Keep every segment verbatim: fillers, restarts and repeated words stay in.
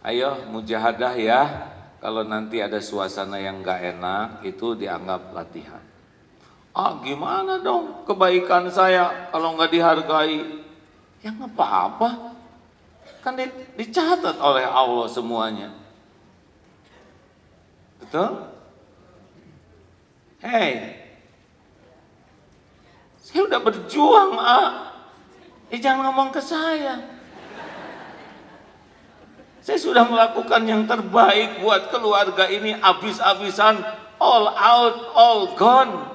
Ayo mujahadah ya. Kalau nanti ada suasana yang gak enak, itu dianggap latihan. Ah gimana dong kebaikan saya kalau nggak dihargai? Ya nggak apa-apa. Kan di, dicatat oleh Allah semuanya. Betul? Hei, saya udah berjuang, ah. Eh, jangan ngomong ke saya. Saya sudah melakukan yang terbaik buat keluarga ini, habis-habisan, all out, all gone.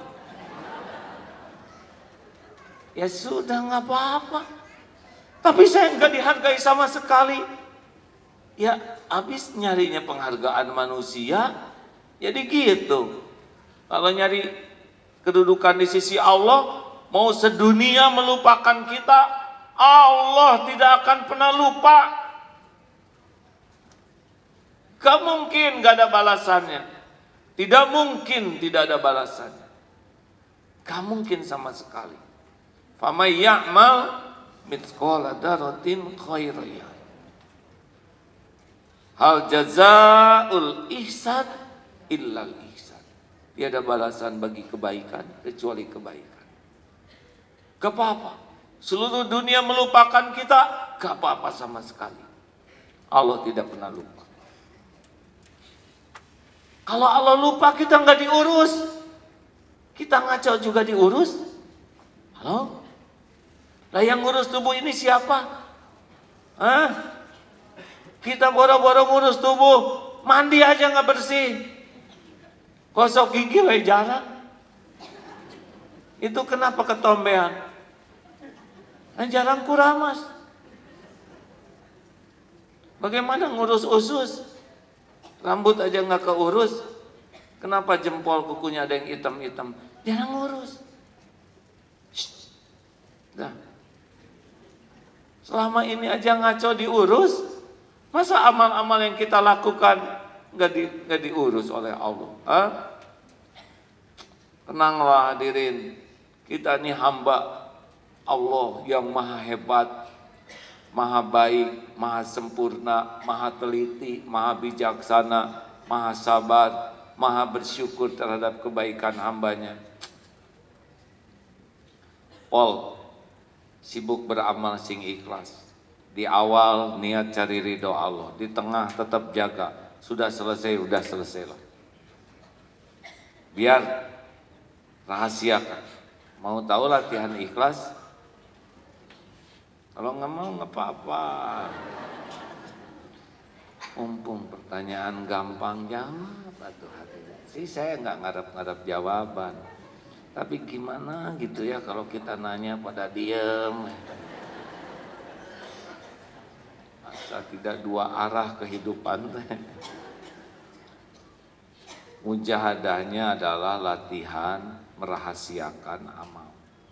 Ya sudah nggak apa-apa. Tapi saya nggak dihargai sama sekali. Ya habis nyarinya penghargaan manusia, jadi gitu. Kalau nyari kedudukan di sisi Allah, mau sedunia melupakan kita, Allah tidak akan pernah lupa. Gak mungkin gak ada balasannya. Tidak mungkin tidak ada balasannya. Gak mungkin sama sekali. Famay ya'mal mithqala dzarratin khairan yarah. Hal jazaa'ul ihsan illal ihsan. Tiada balasan bagi kebaikan kecuali kebaikan. Gak apa-apa. Seluruh dunia melupakan kita, gak apa-apa sama sekali. Allah tidak pernah lupa. Kalau Allah lupa kita nggak diurus, kita ngaco juga diurus. Halo? Lah yang ngurus tubuh ini siapa? Hah? Kita boro-boro ngurus tubuh, mandi aja nggak bersih, gosok gigi we jarang. Itu kenapa ketombean? Nah, jarang kuramas. Bagaimana ngurus usus? Rambut aja nggak keurus, kenapa jempol kukunya ada yang hitam-hitam? Jarang ngurus. Nah, selama ini aja ngaco diurus, masa amal-amal yang kita lakukan nggak di, nggak diurus oleh Allah? Hah? Tenanglah hadirin, kita ini hamba Allah yang maha hebat, maha baik, maha sempurna, maha teliti, maha bijaksana, maha sabar, maha bersyukur terhadap kebaikan hambanya. Pol, sibuk beramal sing ikhlas. Di awal niat cari ridho Allah, di tengah tetap jaga. Sudah selesai, sudah selesai lah. Biar rahasiakan. Mau tahu latihan ikhlas? Kalau nggak mau nggak apa-apa. Mumpung pertanyaan gampang jawab atuh hatinya. Sih saya nggak ngarep-ngarep jawaban. Tapi gimana gitu ya kalau kita nanya pada diem. Masa tidak dua arah kehidupan teh. Mujahadahnya adalah latihan merahasiakan amal.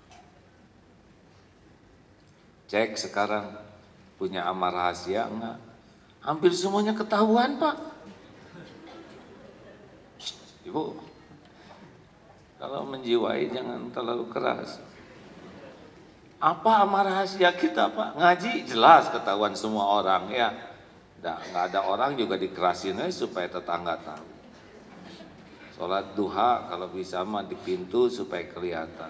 Cek sekarang punya amal rahasia enggak? Hampir semuanya ketahuan, Pak. Ibu, kalau menjiwai jangan terlalu keras. Apa amal rahasia kita, Pak? Ngaji jelas ketahuan semua orang ya. Nggak, nggak ada orang juga dikerasin aja supaya tetangga tahu. Sholat duha kalau bisa mah di pintu supaya kelihatan.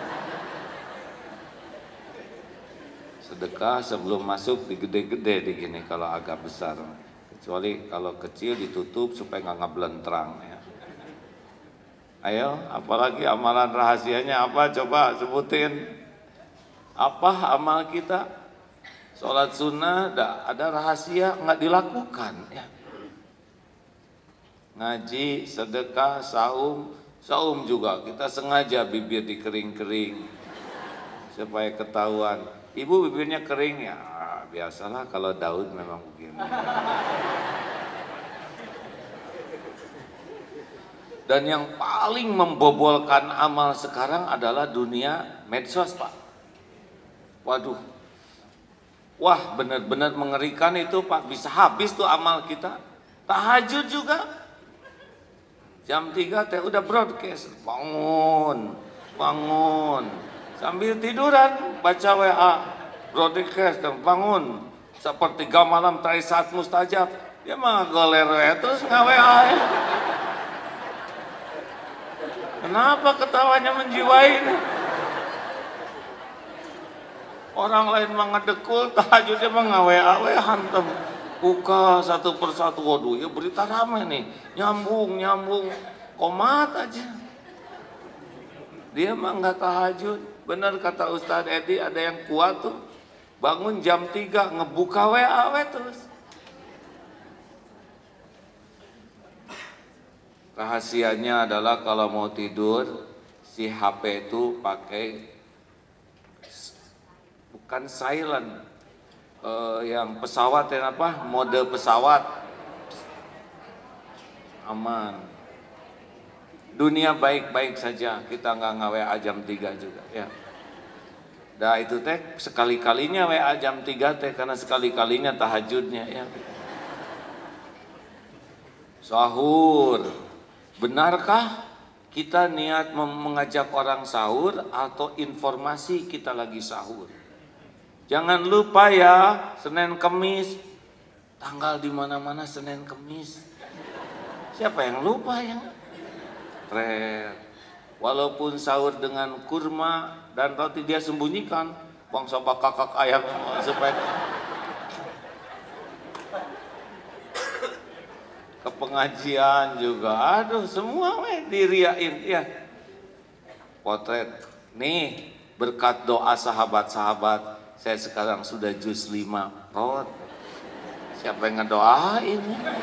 Sedekah sebelum masuk digede-gede di gini kalau agak besar, kecuali kalau kecil ditutup supaya nggak ngeblentrang ya. Ayo, apalagi amalan rahasianya apa? Coba sebutin. Apa amal kita? Sholat sunnah ada rahasia nggak dilakukan ya. Ngaji, sedekah, saum, saum juga kita sengaja bibir dikering-kering supaya ketahuan. Ibu bibirnya kering ya, biasalah kalau Daud memang begini. Dan yang paling membobolkan amal sekarang adalah dunia medsos, Pak. Waduh, wah benar-benar mengerikan itu, Pak. Bisa habis tuh amal kita. Tahajud juga. Jam tiga teh udah broadcast, bangun, bangun. Sambil tiduran baca W A, broadcast dan bangun. Sepertiga malam tadi saat mustajab, Dia mah goler we terus ngawe ae. Kenapa ketawanya menjiwai ini? Orang lain mah ngedekul, tahajudnya mah ngawe awe hantem. Buka satu persatu, waduh ya berita rame nih, nyambung nyambung, komat aja. Dia mah nggak tahajud. Bener kata Ustadz Edi, ada yang kuat tuh bangun jam tiga ngebuka W A we terus. Rahasianya adalah kalau mau tidur si H P itu pakai bukan silent, uh, yang pesawat yang apa, mode pesawat, aman. Dunia baik-baik saja, kita nggak nge-W A jam tiga juga ya. Dah itu teh sekali-kalinya W A jam tiga teh karena sekali-kalinya tahajudnya ya. Sahur. Benarkah kita niat mengajak orang sahur atau informasi kita lagi sahur? Jangan lupa ya, Senin Kemis, tanggal di mana-mana Senin Kemis. Siapa yang lupa ya? Red. Walaupun sahur dengan kurma dan roti dia sembunyikan, bangsa kakak ayam supaya ke pengajian juga, aduh semua weh diriain ya. Potret nih berkat doa sahabat-sahabat saya sekarang sudah juz lima rot. Siapa yang ngedoain?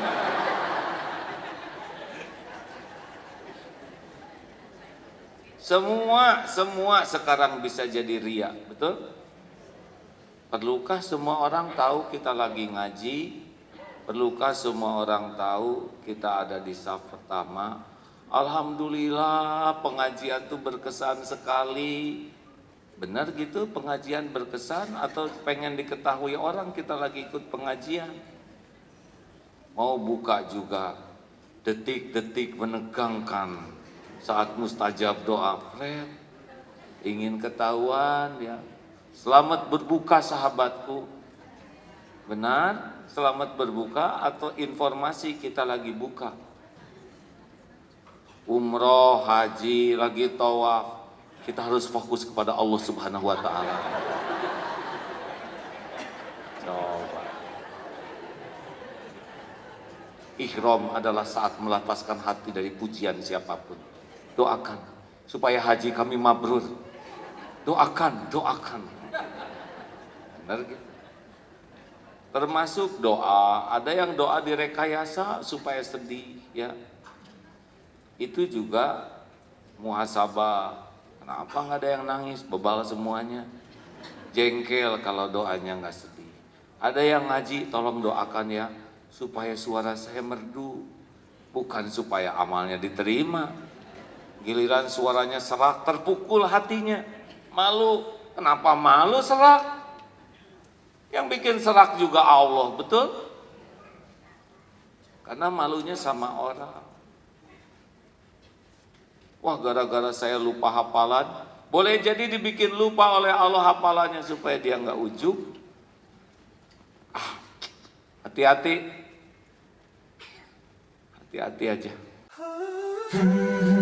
Semua semua sekarang bisa jadi ria, betul? Perlukah semua orang tahu kita lagi ngaji? Perlukah semua orang tahu kita ada di saf pertama? Alhamdulillah pengajian itu berkesan sekali. Benar gitu pengajian berkesan atau pengen diketahui orang kita lagi ikut pengajian? Mau buka juga detik-detik menegangkan saat mustajab doa. Fred, ingin ketahuan ya. Selamat berbuka sahabatku. Benar? Selamat berbuka atau informasi kita lagi buka? Umroh, haji, lagi tawaf, kita harus fokus kepada Allah Subhanahu wa Ta'ala. Coba. Ihram adalah saat melepaskan hati dari pujian siapapun. Doakan supaya haji kami mabrur. Doakan, doakan. Benar gitu? Termasuk doa, ada yang doa direkayasa supaya sedih ya. Itu juga muhasabah. Kenapa nggak ada yang nangis, bebal semuanya. Jengkel kalau doanya nggak sedih. Ada yang ngaji, tolong doakan ya supaya suara saya merdu, bukan supaya amalnya diterima. Giliran suaranya serak, terpukul hatinya, malu. Kenapa malu serak? Yang bikin serak juga Allah, betul? Karena malunya sama orang. Wah, gara-gara saya lupa hafalan, boleh jadi dibikin lupa oleh Allah hafalannya supaya dia nggak ujub. Ah, hati-hati, hati-hati aja.